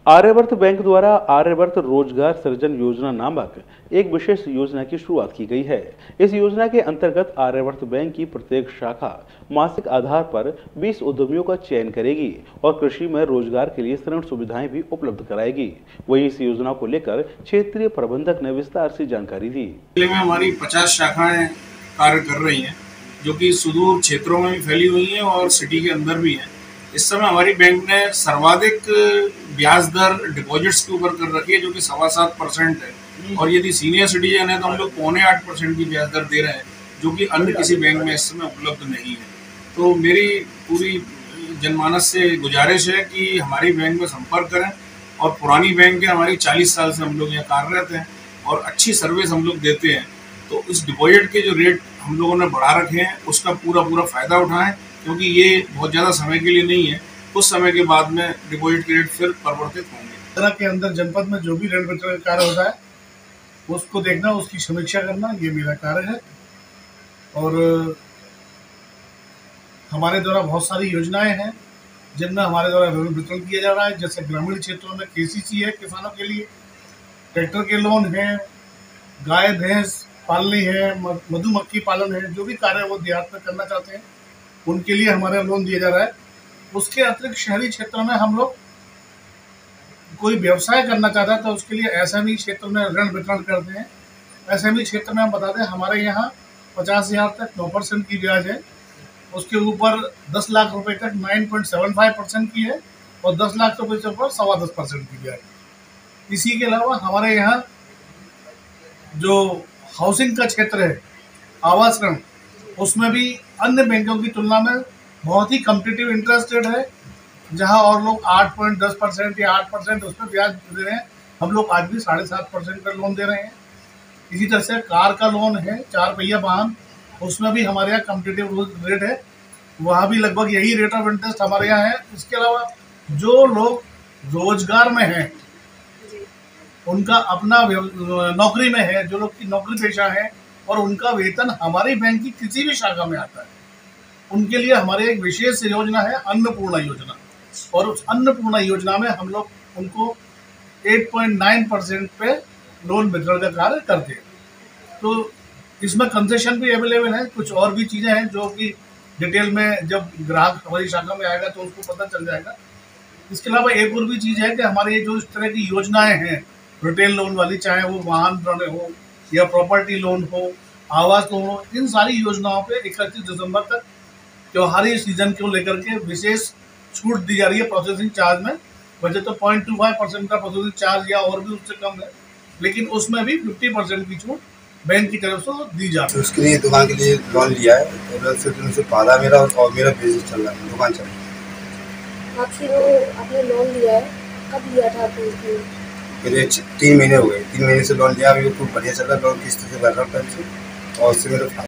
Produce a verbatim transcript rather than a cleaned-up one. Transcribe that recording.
Aryavart bank द्वारा आर्यवर्त रोजगार सृजन योजना नामक एक विशेष योजना की शुरुआत की गई है। इस योजना के अंतर्गत आर्यवर्त बैंक की प्रत्येक शाखा मासिक आधार पर बीस उद्यमियों का चयन करेगी और कृषि में रोजगार के लिए ऋण सुविधाएं भी उपलब्ध कराएगी। वहीं इस योजना को लेकर क्षेत्रीय प्रबंधक ने विस्तार से जानकारी दी। जिले में हमारी पचास शाखाएं कार्य कर रही हैं, जो कि सुदूर क्षेत्रों में भी फैली हुई हैं और सिटी के अंदर भी हैं। इस समय हमारी बैंक ने सर्वाधिक ब्याज दर डिपॉजिट्स के ऊपर कर रखी है, जो कि सवा सात परसेंट है, और यदि सीनियर सिटीजन है तो हम लोग पौने आठ परसेंट की ब्याज दर दे रहे हैं, जो कि अन्य किसी बैंक में इस समय उपलब्ध नहीं है। तो मेरी पूरी जनमानस से गुजारिश है कि हमारी बैंक में संपर्क करें, और पुरानी बैंक है हमारी, चालीस साल से हम लोग यहाँ कार्यरत हैं और अच्छी सर्विस हम लोग देते हैं। तो इस डिपॉजिट के जो रेट हम लोगों ने बढ़ा रखे हैं उसका पूरा पूरा फायदा उठाएं, क्योंकि ये बहुत ज़्यादा समय के लिए नहीं है, कुछ समय के बाद में डिपॉजिट के रेट फिर परिवर्तित होंगे। तरह के अंदर जनपद में जो भी ऋण वितरण का कार्य होता है उसको देखना, उसकी समीक्षा करना, ये मेरा कार्य है। और हमारे द्वारा बहुत सारी योजनाएं हैं जिनमें हमारे द्वारा ऋण वितरण किया जा रहा है, जैसे ग्रामीण क्षेत्रों में केसीसी है किसानों के लिए, ट्रैक्टर के लोन है, गाय भैंस पालनी है, मधुमक्खी पालन है, जो भी कार्य वो देहात में करना चाहते हैं उनके लिए हमारा लोन दिया जा रहा है। उसके अतिरिक्त शहरी क्षेत्रों में हम लोग कोई व्यवसाय करना चाहता है तो उसके लिए एसएमई क्षेत्र में ऋण वितरण करते हैं। एसएमई क्षेत्र में हम बताते हैं हमारे यहाँ पचास हजार तक नौ परसेंट की ब्याज है, उसके ऊपर दस लाख रुपए तक nine point seven five percent की है, और दस लाख रुपए से ऊपर सवा दस परसेंट की ब्याज। इसी के अलावा हमारे यहाँ जो हाउसिंग का क्षेत्र है, आवास ऋण, उसमें भी अन्य बैंकों की तुलना में बहुत ही कम्पिटिटिव इंटरेस्ट रेट है। जहां और लोग आठ पॉइंट दस परसेंट या आठ परसेंट उसमें ब्याज दे रहे हैं, हम लोग आज भी साढ़े सात परसेंट पर लोन दे रहे हैं। इसी तरह से कार का लोन है, चार पहिया वाहन, उसमें भी हमारे यहाँ कम्पिटिटिव रेट है, वहाँ भी लगभग यही रेट ऑफ इंटरेस्ट हमारे यहाँ है। इसके अलावा जो लोग रोजगार में हैं, उनका अपना नौकरी में है, जो लोग की नौकरी पेशा है और उनका वेतन हमारी बैंक की किसी भी शाखा में आता है, उनके लिए हमारे एक विशेष योजना है अन्नपूर्णा योजना, और उस अन्नपूर्णा योजना में हम लोग उनको आठ पॉइंट नौ परसेंट पे लोन वितरण का कार्य करते हैं। तो इसमें कंसेशन भी अवेलेबल है, कुछ और भी चीज़ें हैं जो कि डिटेल में जब ग्राहक हमारी शाखा में आएगा तो उसको पता चल जाएगा। इसके अलावा एक और भी चीज़ है कि हमारे ये जो इस तरह की योजनाएं हैं रिटेल लोन वाली, चाहे वो वाहन ऋण हो या प्रॉपर्टी लोन हो, आवास लोन हो, इन सारी योजनाओं पे इकतीस दिसंबर तक त्योहारी सीजन को लेकर के विशेष छूट दी जा रही है प्रोसेसिंग चार्ज में। वजह तो पॉइंट टू फाइव परसेंट का प्रोसेसिंग चार्ज या और भी उससे कम है, लेकिन उसमें भी फिफ्टी परसेंट की छूट बैंक की तरफ से दी जाती है। उसके लिए दुकान के लिए लोन लिया है, और उनसे पाला मेरा और मेरा बिजनेस चल रहा है, दुकान चल रही है। आपसे वो आपने लोन लिया है, कब लिया था आपने? मेरे तीन महीने हो गए, तीन महीने से लोन लिया, अभी खूब बढ़िया चल रहा है, लोन किस्त से भर रहा हूँ, और उससे मेरा